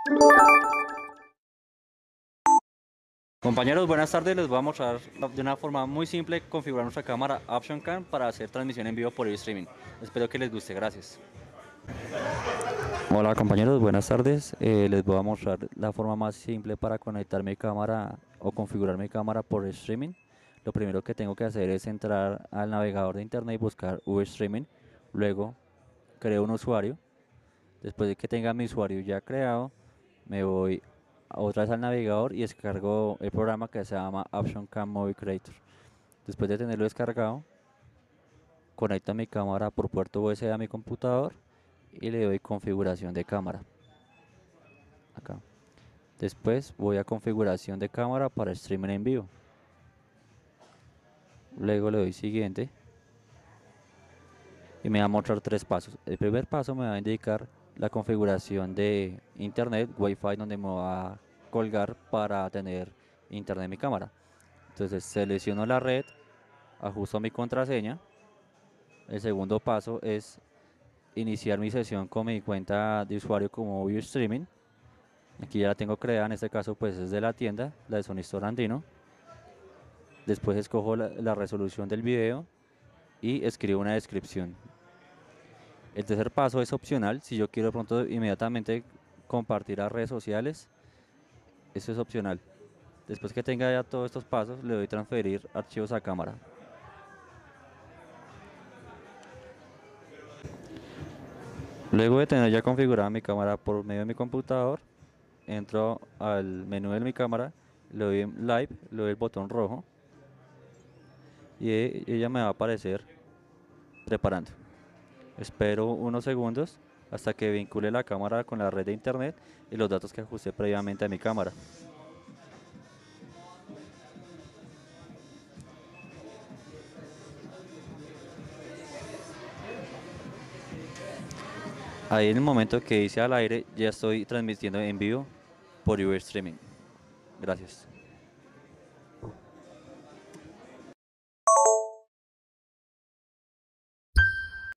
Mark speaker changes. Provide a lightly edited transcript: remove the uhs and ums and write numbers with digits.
Speaker 1: Compañeros, buenas tardes. Les voy a mostrar de una forma muy simple configurar nuestra cámara Option Cam para hacer transmisión en vivo por streaming. Espero que les guste. Gracias. Hola compañeros, buenas tardes. Les voy a mostrar la forma más simple para conectar mi cámara o configurar mi cámara por streaming. Lo primero que tengo que hacer es entrar al navegador de internet y buscar Ustreaming. Luego creo un usuario. Después de que tenga mi usuario ya creado, me voy otra vez al navegador y descargo el programa que se llama Option Cam Movie Creator. Después de tenerlo descargado, conecto mi cámara por puerto USB a mi computador y le doy configuración de cámara. Acá. Después voy a configuración de cámara para streaming en vivo. Luego le doy siguiente y me va a mostrar tres pasos. El primer paso me va a indicar la configuración de internet, Wi-Fi, donde me va a colgar para tener internet en mi cámara. Entonces selecciono la red, ajusto mi contraseña. El segundo paso es iniciar mi sesión con mi cuenta de usuario como Ustreaming. Aquí ya la tengo creada, en este caso pues es de la tienda, la de Sonistore Andino. Después escojo la resolución del video y escribo una descripción. El tercer paso es opcional, si yo quiero de pronto inmediatamente compartir a redes sociales, eso es opcional. Después que tenga ya todos estos pasos, le doy transferir archivos a cámara. Luego de tener ya configurada mi cámara por medio de mi computador, entro al menú de mi cámara, le doy en Live, le doy el botón rojo y ella me va a aparecer preparando. Espero unos segundos hasta que vincule la cámara con la red de internet y los datos que ajusté previamente a mi cámara. Ahí en el momento que hice al aire ya estoy transmitiendo en vivo por Streaming. Gracias.